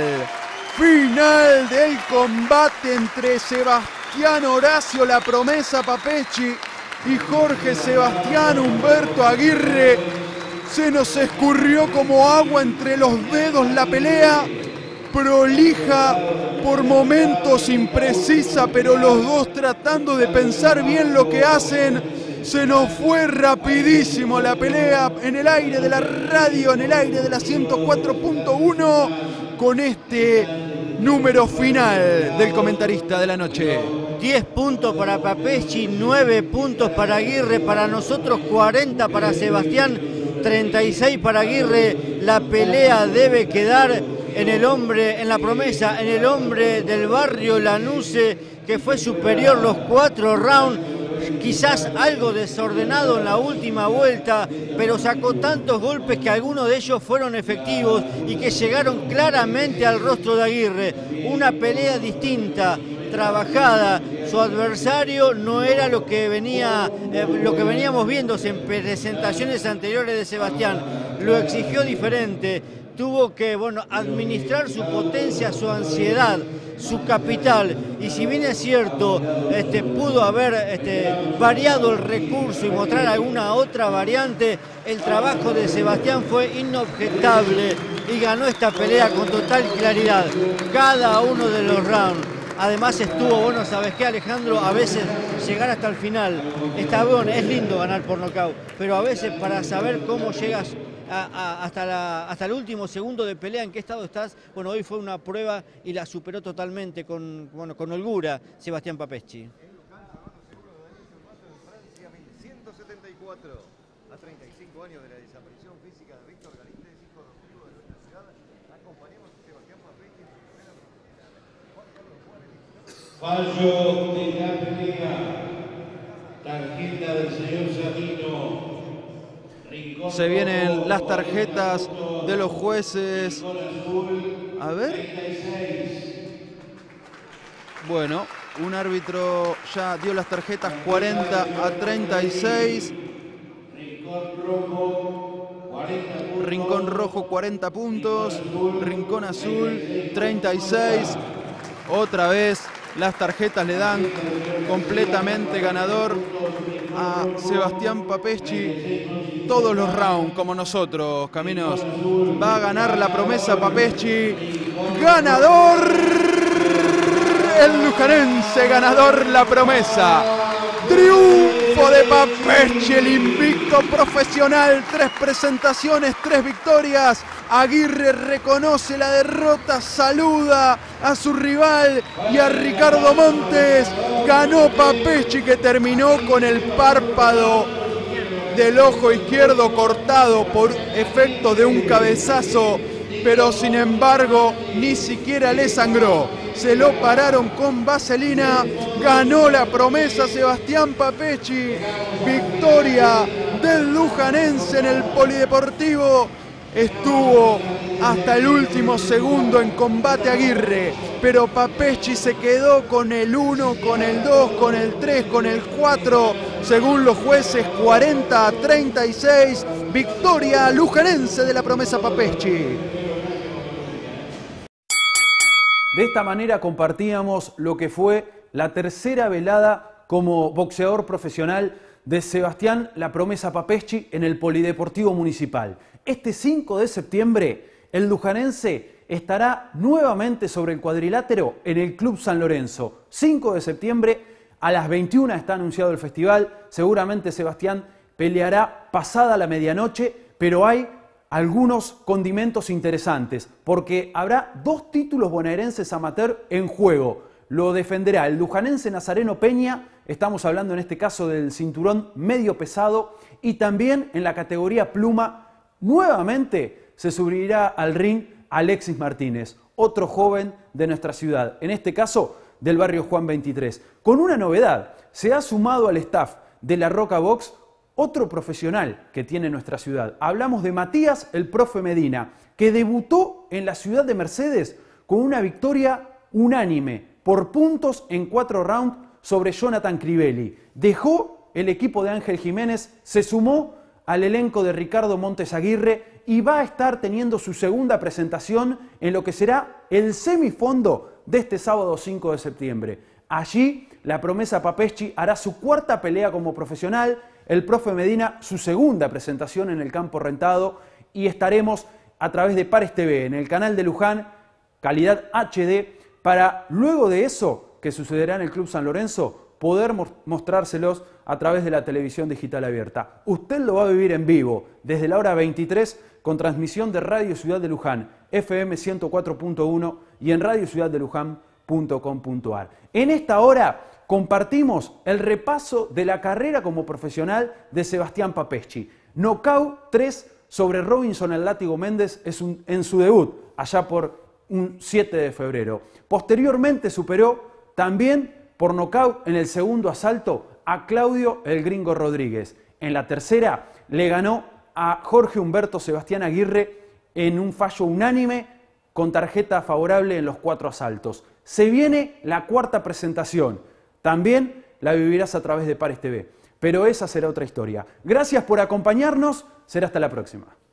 Final del combate entre Sebastián Horacio La Promesa Papeschi y Jorge Sebastián Humberto Aguirre. Se nos escurrió como agua entre los dedos la pelea, prolija, por momentos imprecisa, pero los dos tratando de pensar bien lo que hacen. Se nos fue rapidísimo la pelea en el aire de la radio, en el aire de la ciento cuatro punto uno. con este número final del comentarista de la noche. diez puntos para Papeschi, nueve puntos para Aguirre, para nosotros cuarenta para Sebastián, treinta y seis para Aguirre. La pelea debe quedar en el hombre, en la promesa, en el hombre del barrio Lanuse, que fue superior los cuatro rounds. Quizás algo desordenado en la última vuelta, pero sacó tantos golpes que algunos de ellos fueron efectivos y que llegaron claramente al rostro de Aguirre. Una pelea distinta, trabajada. Su adversario no era lo que venía, eh, lo que veníamos viendo en presentaciones anteriores de Sebastián. Lo exigió diferente. Tuvo que, bueno, administrar su potencia, su ansiedad, su capital. Y si bien es cierto, este, pudo haber este, variado el recurso y mostrar alguna otra variante, el trabajo de Sebastián fue inobjetable y ganó esta pelea con total claridad. Cada uno de los rounds. Además estuvo bueno, ¿sabes qué, Alejandro? A veces llegar hasta el final. Está bueno, es lindo ganar por nocaut, pero a veces para saber cómo llegas A, a, hasta, la, hasta el último segundo de pelea, en qué estado estás. Bueno, hoy fue una prueba y la superó totalmente con, bueno, con holgura Sebastián Papeschi. ciento setenta y cuatro a treinta y cinco años de la desaparición física de Víctor Galíndez, hijo adoptivo de nuestra ciudad. Acompañamos a Sebastián Papeschi en la primera fallo de la pelea. Tarjeta del señor Sabino. Se vienen las tarjetas de los jueces. A ver. Bueno, un árbitro ya dio las tarjetas cuarenta a treinta y seis. Rincón rojo cuarenta puntos. Rincón azul treinta y seis. Otra vez las tarjetas le dan completamente ganador a Sebastián Papeschi. Todos los rounds como nosotros, Caminos. Va a ganar la promesa Papeschi. Ganador el lujanense, ganador la promesa. Triunfo de Papeschi, el invicto profesional. Tres presentaciones, tres victorias. Aguirre reconoce la derrota, saluda a su rival y a Ricardo Montes. Ganó Papeschi, que terminó con el párpado del ojo izquierdo cortado por efecto de un cabezazo, pero sin embargo ni siquiera le sangró. Se lo pararon con vaselina. Ganó la promesa Sebastián Papeschi. Victoria del lujanense en el Polideportivo. Estuvo hasta el último segundo en combate Aguirre, pero Papeschi se quedó con el uno, con el dos, con el tres, con el cuatro, según los jueces, cuarenta a treinta y seis. Victoria lujanense de la promesa Papeschi. De esta manera compartíamos lo que fue la tercera velada como boxeador profesional de Sebastián La Promesa Papeschi en el Polideportivo Municipal. Este cinco de septiembre, el lujanense estará nuevamente sobre el cuadrilátero en el Club San Lorenzo. cinco de septiembre, a las veintiuna está anunciado el festival. Seguramente Sebastián peleará pasada la medianoche, pero hay algunos condimentos interesantes, porque habrá dos títulos bonaerenses amateur en juego. Lo defenderá el lujanense Nazareno Peña, estamos hablando en este caso del cinturón medio pesado, y también en la categoría pluma, nuevamente se subirá al ring Alexis Martínez, otro joven de nuestra ciudad, en este caso del barrio Juan veintitrés. Con una novedad, se ha sumado al staff de La Roca Box otro profesional que tiene nuestra ciudad. Hablamos de Matías el Profe Medina, que debutó en la ciudad de Mercedes con una victoria unánime por puntos en cuatro rounds sobre Jonathan Crivelli. Dejó el equipo de Ángel Jiménez, se sumó al elenco de Ricardo Montes Aguirre y va a estar teniendo su segunda presentación en lo que será el semifondo de este sábado cinco de septiembre. Allí, la promesa Papeschi hará su cuarta pelea como profesional, el Profe Medina su segunda presentación en el campo rentado, y estaremos a través de Pares T V en el canal de Luján, calidad H D, para luego de eso, que sucederá en el Club San Lorenzo, poder mostrárselos a través de la televisión digital abierta. Usted lo va a vivir en vivo, desde la hora veintitrés, con transmisión de Radio Ciudad de Luján, F M ciento cuatro punto uno y en radio ciudad de luján punto com punto a r. En esta hora compartimos el repaso de la carrera como profesional de Sebastián Papeschi. Nocaut tres sobre Robinson el Látigo Méndez es un, en su debut, allá por un siete de febrero. Posteriormente superó también por nocaut en el segundo asalto a Claudio el Gringo Rodríguez. En la tercera le ganó a Jorge Humberto Sebastián Aguirre en un fallo unánime con tarjeta favorable en los cuatro asaltos. Se viene la cuarta presentación. También la vivirás a través de Pares T V. Pero esa será otra historia. Gracias por acompañarnos. Será hasta la próxima.